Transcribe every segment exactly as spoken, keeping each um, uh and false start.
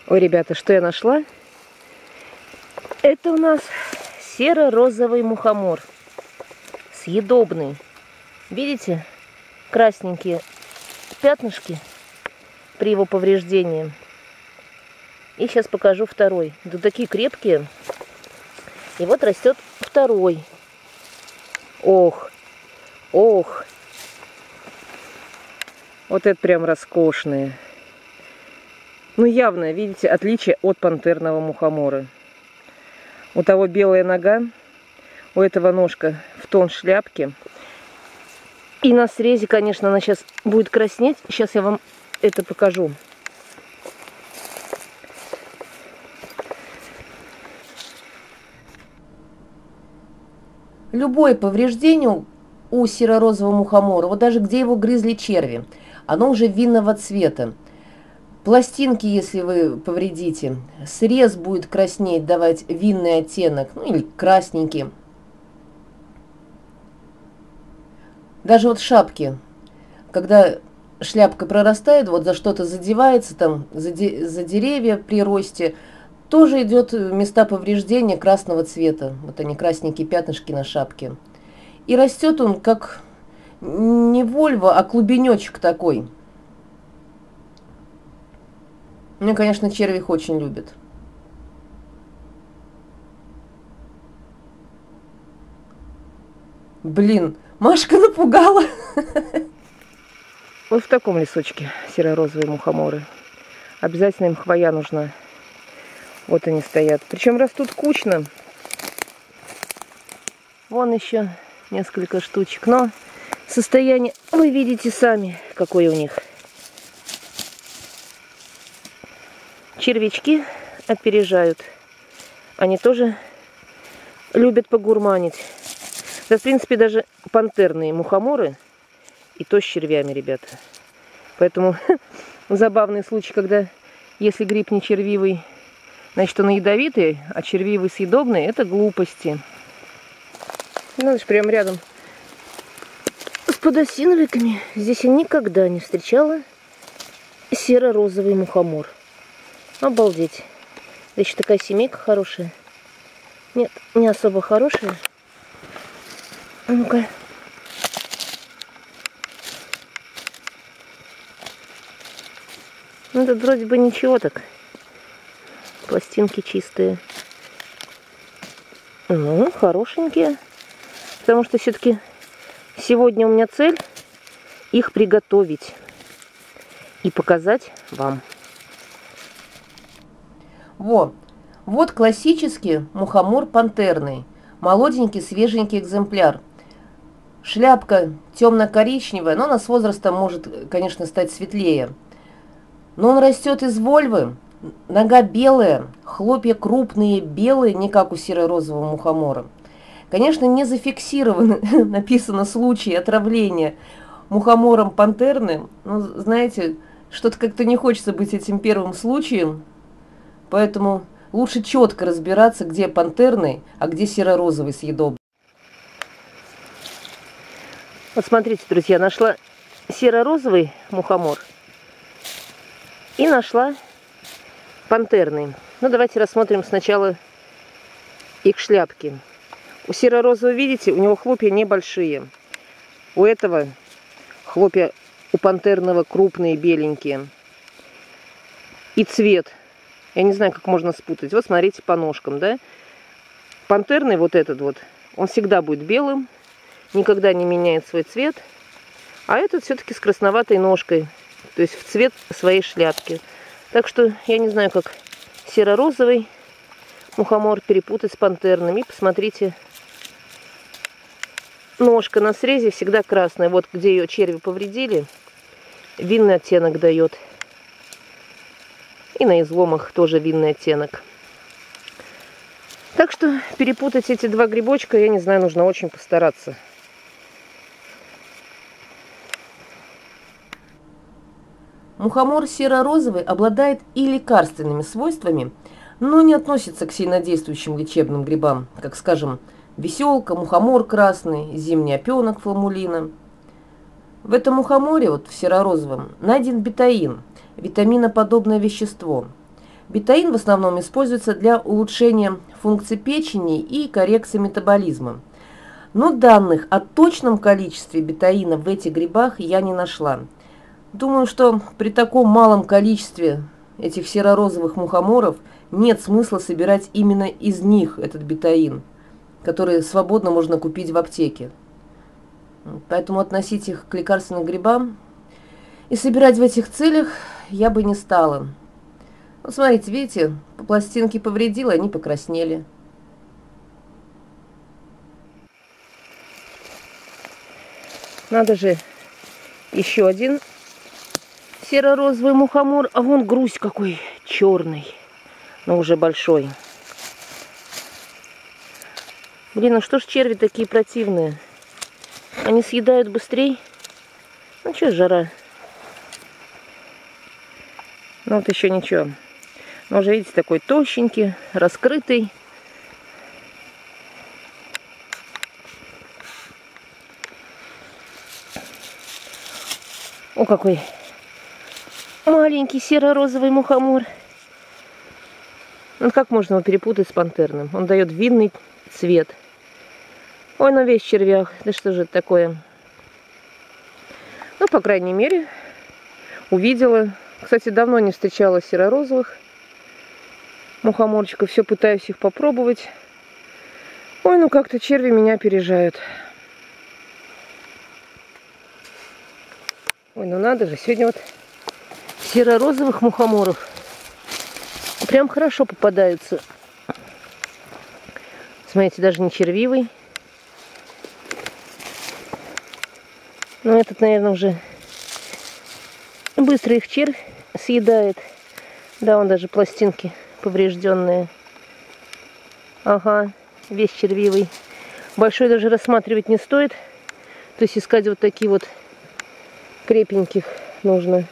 Ой, ребята, что я нашла? Это у нас серо-розовый мухомор. Съедобный. Видите? Красненькие пятнышки при его повреждении. И сейчас покажу второй. Да такие крепкие. И вот растет второй. Ох, ох. Вот это прям роскошные. Ну, явно, видите, отличие от пантерного мухомора. У того белая нога, у этого ножка в тон шляпки. И на срезе, конечно, она сейчас будет краснеть. Сейчас я вам это покажу. Любое повреждение у серо-розового мухомора, вот даже где его грызли черви, оно уже винного цвета. Пластинки, если вы повредите, срез будет краснеть, давать винный оттенок, ну или красненький. Даже вот шапки, когда шляпка прорастает, вот за что-то задевается, там, за, де за деревья при росте, тоже идет места повреждения красного цвета. Вот они, красненькие пятнышки на шапке. И растет он как не вольва, а клубенечек такой. Мне, конечно, черви их очень любят. Блин, Машка напугала. Вот в таком лесочке серо-розовые мухоморы. Обязательно им хвоя нужна. Вот они стоят. Причем растут кучно. Вон еще несколько штучек. Но состояние вы видите сами, какое у них. Червячки опережают. Они тоже любят погурманить. Да, в принципе, даже пантерные мухоморы и то с червями, ребята. Поэтому забавный случай, когда если гриб не червивый, значит он ядовитый, а червивый съедобный, это глупости. Надо же, прям рядом с подосиновиками. Здесь я никогда не встречала серо-розовый мухомор. Обалдеть. Да еще такая семейка хорошая. Нет, не особо хорошая. Ну-ка. Ну, тут вроде бы ничего так. Пластинки чистые. Ну, хорошенькие. Потому что все-таки сегодня у меня цель их приготовить и показать вам. Во, вот классический мухомор пантерный. Молоденький, свеженький экземпляр. Шляпка темно-коричневая, но она с возрастом может, конечно, стать светлее. Но он растет из вольвы. Нога белая, хлопья крупные, белые, не как у серо-розового мухомора. Конечно, не зафиксировано, написано случай отравления мухомором пантерным. Но, знаете, что-то как-то не хочется быть этим первым случаем. Поэтому лучше четко разбираться, где пантерный, а где серо-розовый съедобный. Вот смотрите, друзья, нашла серо-розовый мухомор и нашла пантерный. Ну, давайте рассмотрим сначала их шляпки. У серо-розового, видите, у него хлопья небольшие. У этого хлопья у пантерного крупные, беленькие. И цвет. Я не знаю, как можно спутать. Вот смотрите по ножкам, да? Пантерный вот этот вот, он всегда будет белым. Никогда не меняет свой цвет. А этот все-таки с красноватой ножкой. То есть в цвет своей шляпки. Так что я не знаю, как серо-розовый мухомор перепутать с пантерным. И посмотрите, ножка на срезе всегда красная. Вот где ее черви повредили, винный оттенок дает. И на изломах тоже винный оттенок. Так что перепутать эти два грибочка, я не знаю, нужно очень постараться. Мухомор серо-розовый обладает и лекарственными свойствами, но не относится к сильнодействующим лечебным грибам, как, скажем, веселка, мухомор красный, зимний опенок фламулина. В этом мухоморе, вот в серо-розовом, найден бетаин, витаминоподобное вещество. Бетаин в основном используется для улучшения функций печени и коррекции метаболизма. Но данных о точном количестве бетаина в этих грибах я не нашла. Думаю, что при таком малом количестве этих серо-розовых мухоморов нет смысла собирать именно из них этот бетаин, который свободно можно купить в аптеке. Поэтому относить их к лекарственным грибам и собирать в этих целях я бы не стала. Вот смотрите, видите, пластинки повредила, они покраснели. Надо же, еще один серо-розовый мухомор, а вон грусть какой черный, но уже большой. Блин, ну что ж черви такие противные? Они съедают быстрее. Ну что, жара. Ну вот еще ничего. Но уже, видите, такой толщенький, раскрытый. О, какой маленький серо-розовый мухомор. Ну как можно его перепутать с пантерным? Он дает винный цвет. Ой, ну весь в червях. Да что же это такое? Ну, по крайней мере, увидела. Кстати, давно не встречала серо-розовых мухоморчиков. Все пытаюсь их попробовать. Ой, ну как-то черви меня опережают. Ой, ну надо же, сегодня вот серо-розовых мухоморов прям хорошо попадаются. Смотрите, даже не червивый. Но этот, наверное, уже быстро их червь съедает. Да, он даже пластинки поврежденные. Ага, весь червивый. Большой даже рассматривать не стоит. То есть искать вот такие вот крепеньких нужно.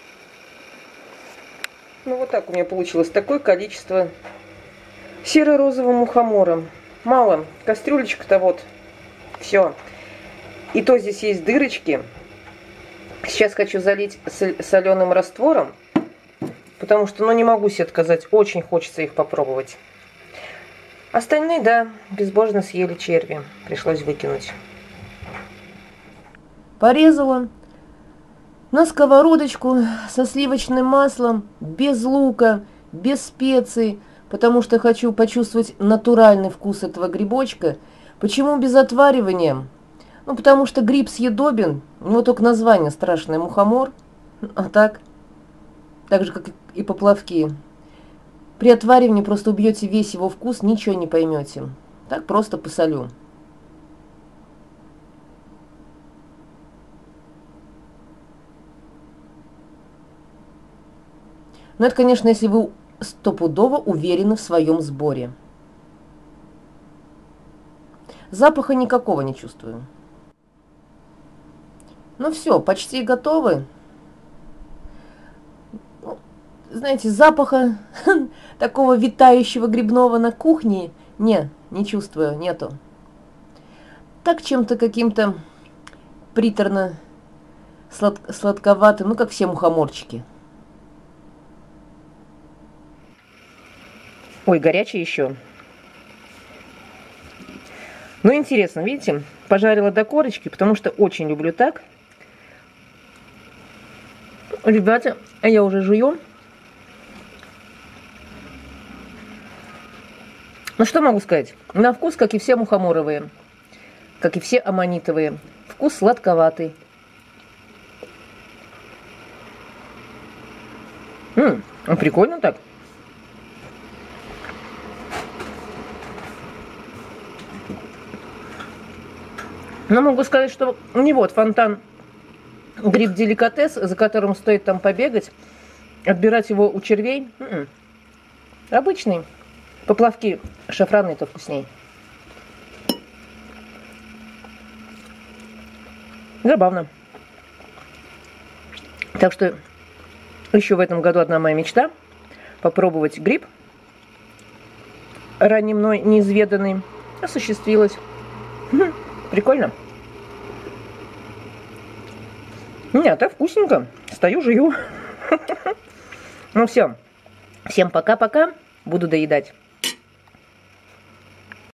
Ну вот так у меня получилось такое количество серо-розового мухомора. Мало. Кастрюлечка-то вот. Все. И то здесь есть дырочки. Сейчас хочу залить соленым раствором. Потому что, ну, не могу себе отказать. Очень хочется их попробовать. Остальные, да, безбожно съели черви. Пришлось выкинуть. Порезала на сковородочку со сливочным маслом, без лука, без специй, потому что хочу почувствовать натуральный вкус этого грибочка. Почему без отваривания? Ну, потому что гриб съедобен, у него только название страшное, мухомор, а так, так же, как и поплавки. При отваривании просто убьете весь его вкус, ничего не поймете. Так просто посолю. Но это, конечно, если вы стопудово уверены в своем сборе. Запаха никакого не чувствую. Ну все, почти готовы. Ну, знаете, запаха такого витающего грибного на кухне не, не чувствую, нету. Так чем-то каким-то приторно слад сладковатым, ну как все мухоморчики. Ой, горячий еще. Ну, интересно, видите, пожарила до корочки, потому что очень люблю так. Ребята, а я уже жую. Ну, что могу сказать? На вкус, как и все мухоморовые, как и все аммонитовые. Вкус сладковатый. М-м, прикольно так. Но могу сказать, что не вот фонтан гриб-деликатес, за которым стоит там побегать, отбирать его у червей. М-м. Обычный. Поплавки шафранные-то вкусней. Забавно. Так что еще в этом году одна моя мечта попробовать гриб ранее мной неизведанный осуществилась. Прикольно. Нет, это вкусненько. Стою, жую. Ну все. Всем пока-пока. Буду доедать.